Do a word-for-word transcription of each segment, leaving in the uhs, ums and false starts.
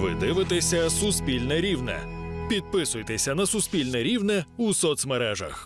Ви дивитеся «Суспільне Рівне». Підписуйтеся на «Суспільне Рівне» у соцмережах.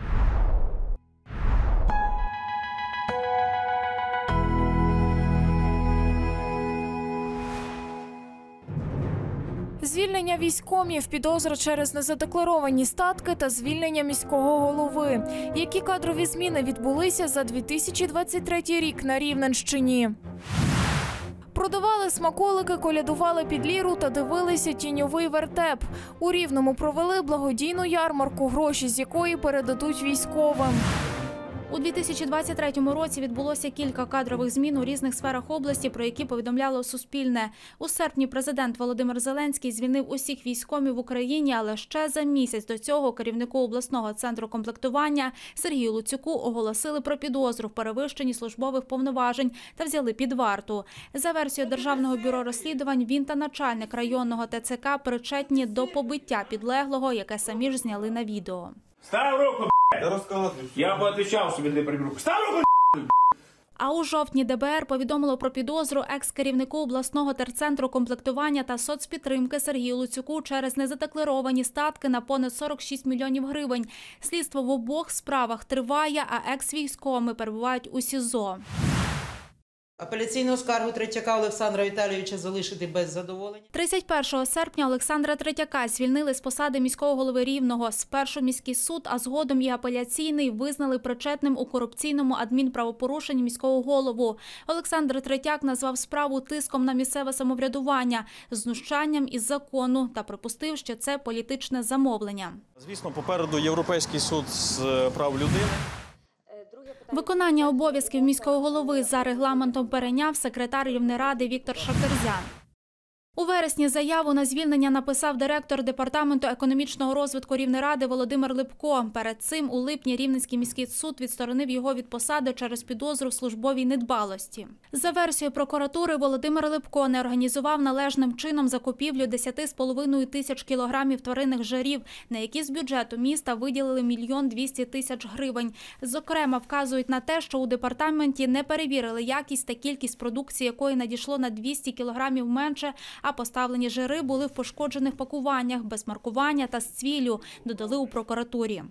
Звільнення військкомів, підозра через незадекларовані статки та звільнення міського голови. Які кадрові зміни відбулися за дві тисячі двадцять третій рік на Рівненщині? Продавали смаколики, колядували під ліру та дивилися тіньовий вертеп. У Рівному провели благодійну ярмарку, гроші з якої передадуть військовим. У дві тисячі двадцять третьому році відбулося кілька кадрових змін у різних сферах області, про які повідомляло Суспільне. У серпні президент Володимир Зеленський звільнив усіх військкомів в Україні, але ще за місяць до цього керівнику обласного центру комплектування Сергію Луцюку оголосили про підозру в перевищенні службових повноважень та взяли під варту. За версією Державного бюро розслідувань, він та начальник районного Те Це Ка причетні до побиття підлеглого, яке самі ж зняли на відео. Став руку, я поотвічав, що він не прибіг руку. Став руку, А у жовтні Де Бе Ер повідомило про підозру екс-керівнику обласного терцентру комплектування та соцпідтримки Сергію Луцюку через незадекларовані статки на понад сорок шість мільйонів гривень. Слідство в обох справах триває, а екс-військовими перебувають у СІЗО. Апеляційну скаргу Третьяка Олександра Віталійовича залишити без задоволення. тридцять першого серпня Олександра Третьяка звільнили з посади міського голови Рівного. Спершу міський суд, а згодом і апеляційний визнали причетним у корупційному адмінправопорушенні міського голову. Олександр Третьяк назвав справу тиском на місцеве самоврядування, знущанням із закону та припустив, що це політичне замовлення. Звісно, попереду Європейський суд з прав людини. Виконання обов'язків міського голови за регламентом перейняв секретар Рівнеради Віктор Шакирзян. У вересні заяву на звільнення написав директор Департаменту економічного розвитку Рівнеради Володимир Липко. Перед цим у липні Рівненський міський суд відсторонив його від посади через підозру в службовій недбалості. За версією прокуратури, Володимир Липко не організував належним чином закупівлю десять з половиною тисяч кілограмів тваринних жирів, на які з бюджету міста виділили мільйон двісті тисяч гривень. Зокрема, вказують на те, що у департаменті не перевірили якість та кількість продукції, якої надійшло на двісті кілограмів менше, а поставлені жири були в пошкоджених пакуваннях, без маркування та з цвіллю, додали у прокуратурі.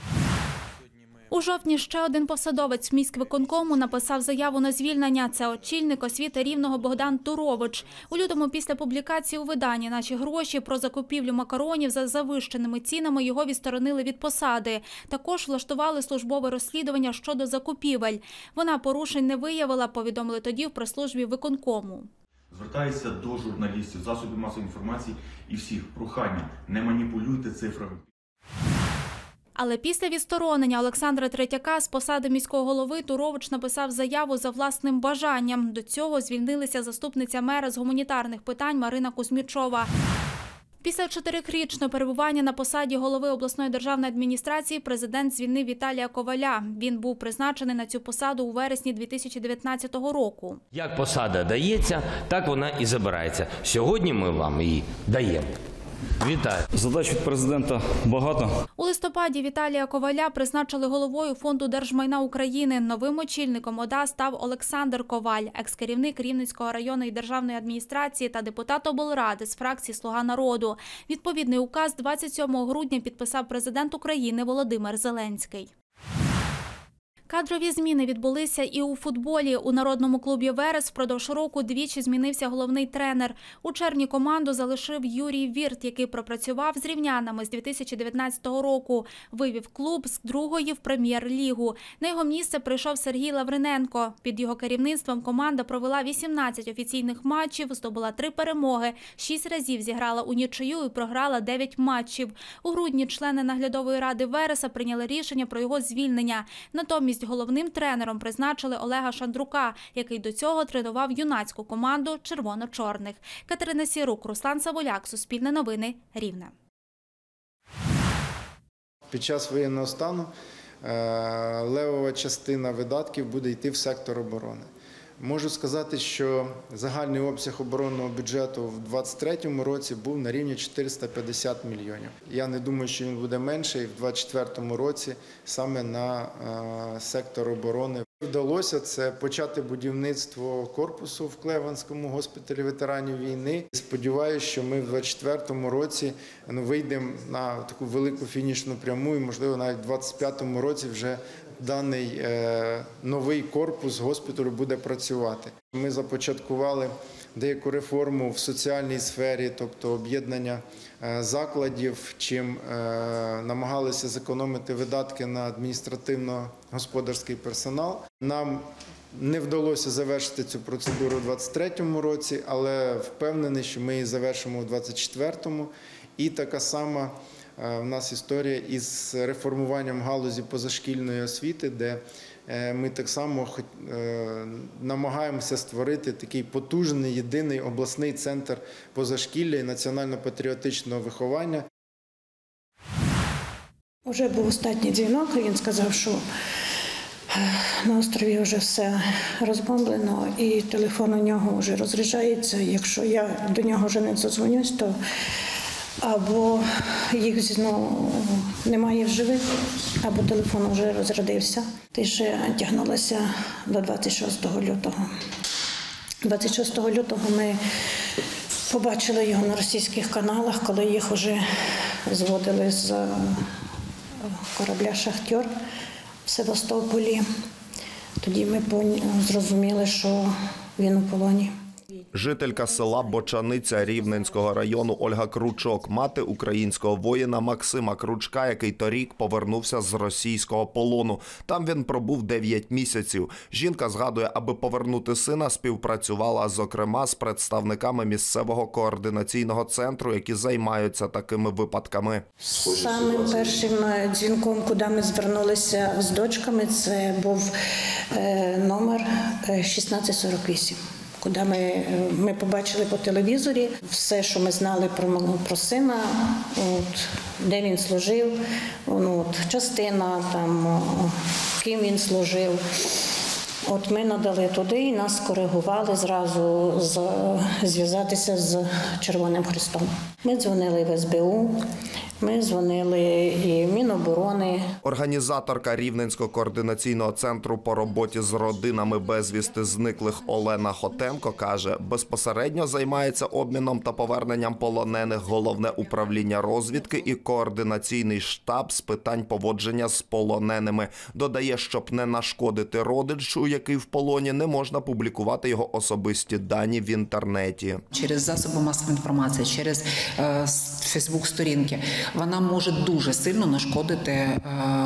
У жовтні ще один посадовець міськвиконкому написав заяву на звільнення. Це очільник освіти Рівного Богдан Турович. У лютому після публікації у виданні «Наші гроші» про закупівлю макаронів за завищеними цінами його відсторонили від посади. Також влаштували службове розслідування щодо закупівель. Вона порушень не виявила, повідомили тоді в прес-службі виконкому. Звертаюся до журналістів, засобів масової інформації і всіх. Прохання, не маніпулюйте цифрами. Але після відсторонення Олександра Третьяка з посади міського голови Турович написав заяву за власним бажанням. До цього звільнилася заступниця мера з гуманітарних питань Марина Кузьмічова. Після чотирирічного перебування на посаді голови обласної державної адміністрації президент звільнив Віталія Коваля. Він був призначений на цю посаду у вересні дві тисячі дев'ятнадцятого року. Як посада дається, так вона і забирається. Сьогодні ми вам її даємо. Вітаю. Задач від президента багато. У листопаді Віталія Коваля призначили головою Фонду держмайна України. Новим очільником ОДА став Олександр Коваль, екс-керівник Рівненської районної державної адміністрації та депутат облради з фракції «Слуга народу». Відповідний указ двадцять сьомого грудня підписав президент України Володимир Зеленський. Кадрові зміни відбулися і у футболі. У народному клубі «Верес» впродовж року двічі змінився головний тренер. У червні команду залишив Юрій Вірт, який пропрацював з рівнянами з дві тисячі дев'ятнадцятого року. Вивів клуб з другої в прем'єр-лігу. На його місце прийшов Сергій Лавриненко. Під його керівництвом команда провела вісімнадцять офіційних матчів, здобула три перемоги, шість разів зіграла у нічию і програла дев'ять матчів. У грудні члени наглядової ради «Вереса» прийняли рішення про його звільнення. Натомість головним тренером призначили Олега Шандрука, який до цього тренував юнацьку команду червоно-чорних. Катерина Сірук, Руслан Савуляк, Суспільне новини, Рівне. Під час воєнного стану левова частина видатків буде йти в сектор оборони. Можу сказати, що загальний обсяг оборонного бюджету в двадцять третьому році був на рівні чотириста п'ятдесят мільйонів. Я не думаю, що він буде менший в двадцять четвертому році саме на сектор оборони. Вдалося це почати будівництво корпусу в Клеванському госпіталі ветеранів війни. Сподіваюся, що ми в двадцять четвертому році ну, вийдемо на таку велику фінішну пряму і, можливо, навіть в двадцять п'ятому році вже даний е, новий корпус госпіталю буде працювати. Ми започаткували деяку реформу в соціальній сфері, тобто об'єднання е, закладів, чим е, намагалися зекономити видатки на адміністративно-господарський персонал. Нам не вдалося завершити цю процедуру у двадцять третьому році, але впевнений, що ми її завершимо у двадцять четвертому. І така сама в нас історія із реформуванням галузі позашкільної освіти, де ми так само намагаємося створити такий потужний, єдиний обласний центр позашкілля і національно-патріотичного виховання. Уже був останній дзвінок, і він сказав, що на острові вже все розбомблено і телефон у нього вже розряджається. Якщо я до нього вже не додзвонюсь, то або їх ну, немає в живих, або телефон вже розрядився. Тише тягнулася до двадцять шостого лютого. двадцять шостого лютого ми побачили його на російських каналах, коли їх вже зводили з корабля «Шахтер» в Севастополі. Тоді ми зрозуміли, що він у полоні. Жителька села Бочаниця Рівненського району Ольга Кручок, мати українського воїна Максима Кручка, який торік повернувся з російського полону. Там він пробув дев'ять місяців. Жінка згадує, аби повернути сина, співпрацювала, зокрема, з представниками місцевого координаційного центру, які займаються такими випадками. Самим першим дзвінком, куди ми звернулися з дочками, це був номер шістнадцять сорок вісім. Куди ми, ми побачили по телевізорі все, що ми знали про, про сина, от, де він служив, ну, от, частина, там, ким він служив. От ми надали туди і нас коригували зразу з, зв'язатися з Червоним Хрестом. Ми дзвонили в ес бе у, ми дзвонили і в Міноборони. Організаторка Рівненського координаційного центру по роботі з родинами безвісти зниклих Олена Хотенко каже, безпосередньо займається обміном та поверненням полонених Головне управління розвідки і координаційний штаб з питань поводження з полоненими. Додає, щоб не нашкодити родичу, який в полоні, не можна публікувати його особисті дані в інтернеті. Через засоби масової інформації, через е, фейсбук-сторінки вона може дуже сильно нашкодити е,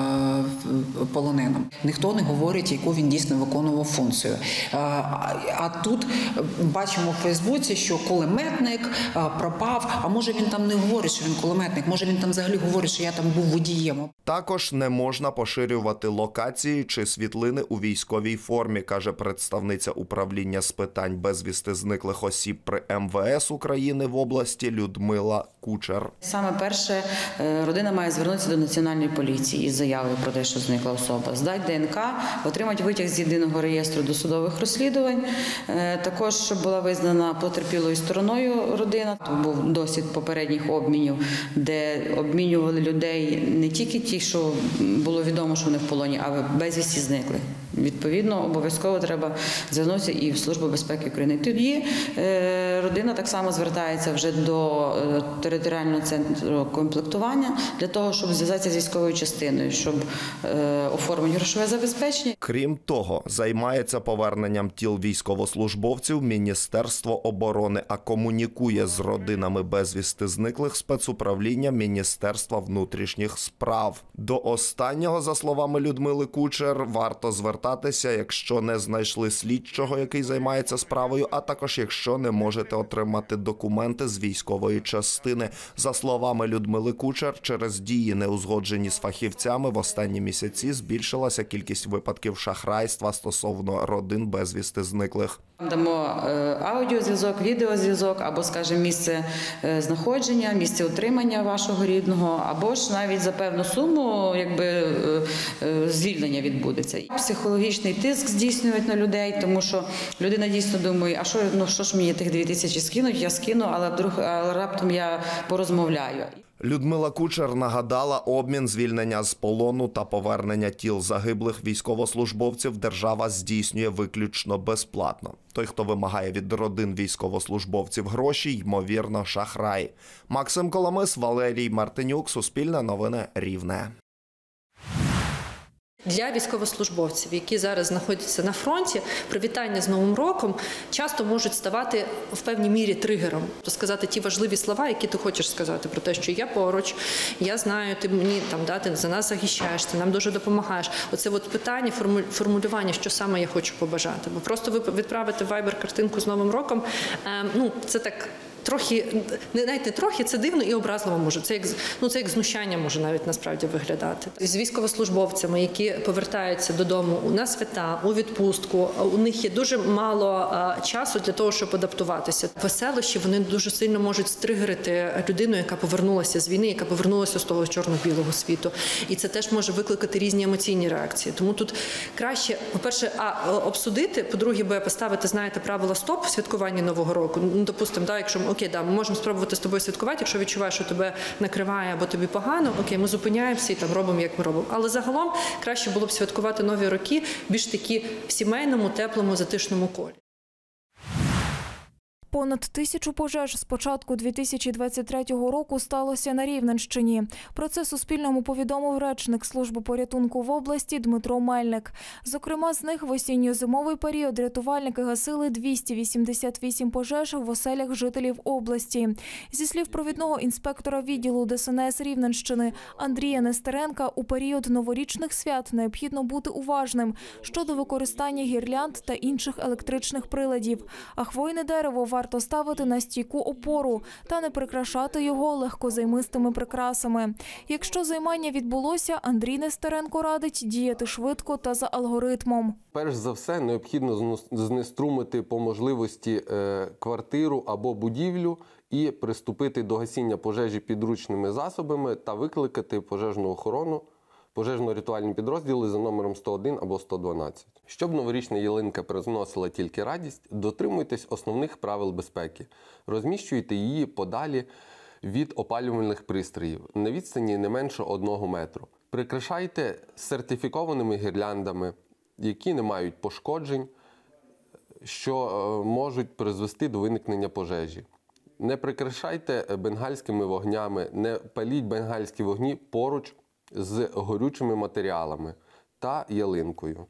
полоненим. Ніхто не говорить, яку він дійсно виконував функцію. Е, а тут бачимо в Фейсбуці, що кулеметник е, пропав, а може він там не говорить, що він кулеметник, може він там взагалі говорить, що я там був водієм. Також не можна поширювати локації чи світлини у військовій формі, каже представниця управління з питань безвісти зниклих осіб при ем ве ес України в області Людмила Кучер. Саме перше, родина має звернутися до Національної поліції із заявою про те, що зникла особа, здати де ен ка, отримати витяг з єдиного реєстру досудових розслідувань. Також, щоб була визнана потерпілою стороною родина. Був досвід попередніх обмінів, де обмінювали людей не тільки ті, що було відомо, що вони в полоні, а безвісті зникли. Відповідно, обов'язково треба звернутися і в Службу безпеки України. Тоді родина так само звертається вже до територіального центру комплектування для того, щоб зв'язатися з військовою частиною, щоб оформити грошове забезпечення. Крім того, займається поверненням тіл військовослужбовців Міністерство оборони, а комунікує з родинами безвісти зниклих спецуправління Міністерства внутрішніх справ. До останнього, за словами Людмили Кучер, варто звертатися, якщо не знайшли слідчого, який займається справою, а також якщо не можете отримати документи з військової частини. За словами Людмили Кучер, через дії, неузгоджені з фахівцями, в останні місяці збільшилася кількість випадків шахрайства стосовно родин безвісти зниклих. Дамо аудіозв'язок, відеозв'язок, або, скажімо, місце знаходження, місце утримання вашого рідного, або ж навіть за певну суму, якби, звільнення відбудеться. Психологічний тиск здійснюють на людей, тому що людина дійсно думає, а що, ну, що ж мені тих дві тисячі скинуть, я скину, але вдруг але раптом я порозмовляю. Людмила Кучер нагадала, обмін, звільнення з полону та повернення тіл загиблих військовослужбовців держава здійснює виключно безплатно. Той, хто вимагає від родин військовослужбовців гроші, ймовірно, шахрай. Максим Коломис, Валерій Мартинюк, Суспільне новини, Рівне. Для військовослужбовців, які зараз знаходяться на фронті, привітання з Новим роком часто можуть ставати в певній мірі тригером. Сказати ті важливі слова, які ти хочеш сказати про те, що я поруч, я знаю, ти мені там, да, ти за нас захищаєш, ти нам дуже допомагаєш. Оце от питання, формулювання, що саме я хочу побажати. Бо просто відправити в Viber картинку з Новим роком, е, ну, це так... Трохи, навіть не трохи, це дивно і образливо може. Це як, ну, це як знущання може навіть насправді виглядати. З військовослужбовцями, які повертаються додому на свята, у відпустку, у них є дуже мало а, часу для того, щоб адаптуватися. Веселощі, вони дуже сильно можуть стригерити людину, яка повернулася з війни, яка повернулася з того чорно-білого світу. І це теж може викликати різні емоційні реакції. Тому тут краще, по-перше, а, обсудити, по-друге, б, поставити, знаєте, правила стоп в святкуванні Нового року. Ну, допустимо, да, якщо окей, да, ми можемо спробувати з тобою святкувати, якщо відчуваєш, що тебе накриває або тобі погано, окей, ми зупиняємося і там робимо, як ми робимо. Але загалом краще було б святкувати нові роки більш такі в сімейному, теплому, затишному колі. Понад тисячу пожеж з початку дві тисячі двадцять третього року сталося на Рівненщині. Про це Суспільному повідомив речник служби порятунку в області Дмитро Мельник. Зокрема, з них в осінньо-зимовий період рятувальники гасили двісті вісімдесят вісім пожеж в оселях жителів області. Зі слів провідного інспектора відділу Де Ес En Ес Рівненщини Андрія Нестеренка, у період новорічних свят необхідно бути уважним щодо використання гірлянд та інших електричних приладів. А хвойне дерево варто Варто ставити на стійку опору та не прикрашати його легкозаймистими прикрасами. Якщо займання відбулося, Андрій Нестеренко радить діяти швидко та за алгоритмом. Перш за все, необхідно знеструмити по можливості квартиру або будівлю і приступити до гасіння пожежі підручними засобами та викликати пожежну охорону, пожежно-рятувальні підрозділи за номером сто один або сто дванадцять. Щоб новорічна ялинка приносила тільки радість, дотримуйтесь основних правил безпеки. Розміщуйте її подалі від опалювальних пристроїв, на відстані не менше одного метру. Прикрашайте сертифікованими гірляндами, які не мають пошкоджень, що можуть призвести до виникнення пожежі. Не прикрашайте бенгальськими вогнями, не паліть бенгальські вогні поруч з горючими матеріалами та ялинкою.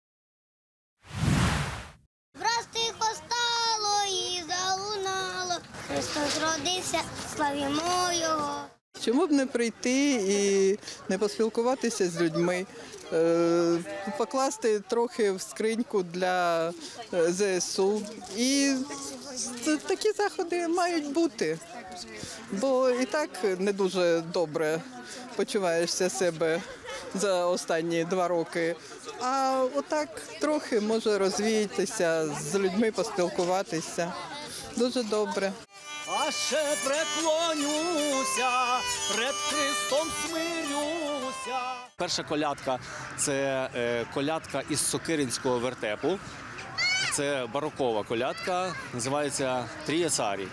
Враз тихо стало і залунало, Христос родився, славімо Його. Чому б не прийти і не поспілкуватися з людьми, покласти трохи в скриньку для Зе Ес У. І такі заходи мають бути, бо і так не дуже добре почуваєшся себе за останні два роки. А отак трохи може розвіятися, з людьми поспілкуватися. Дуже добре. А ще преклонюся, пред Христом смирюся. Перша колядка – це е, колядка із Сокиринського вертепу. Це барокова колядка, називається «Тріє царі».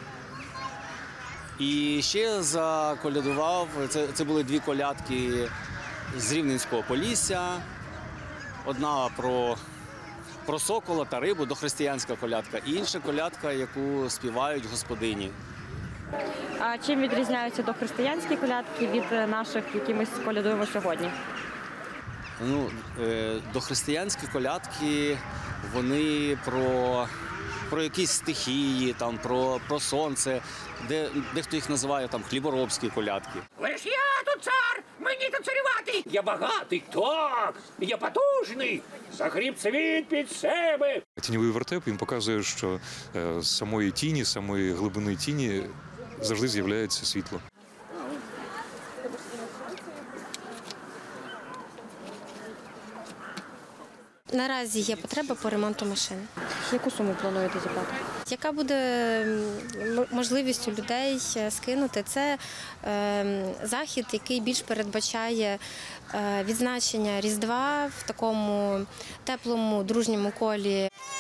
І ще заколядував, це, це були дві колядки з Рівненського Полісся. Одна про, про сокола та рибу, дохристиянська колядка, і інша колядка, яку співають господині. А чим відрізняються дохристиянські колядки від наших, які ми колядуємо сьогодні? Ну, е, дохристиянські колядки, вони про, про якісь стихії, там, про, про сонце, де, дехто їх називає там, хліборобські колядки. Лиш я тут цар, мені тут царювати. Я багатий, так, я потужний, загріб світ під себе. Тіньовий вертеп, він показує, що з самої тіні, з самої глибини тіні завжди з'являється світло. Наразі є потреба по ремонту машин. Яку суму плануєте заплатити? Яка буде можливість у людей скинути? Це е, захід, який більш передбачає е, відзначення Різдва в такому теплому, дружньому колі.